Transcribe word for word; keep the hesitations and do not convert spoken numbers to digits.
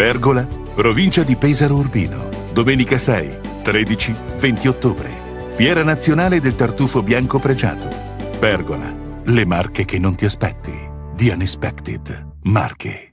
Pergola, provincia di Pesaro Urbino. Domenica sei, tredici, venti ottobre. Fiera nazionale del tartufo bianco pregiato. Pergola, le marche che non ti aspetti. The Unexpected Marche.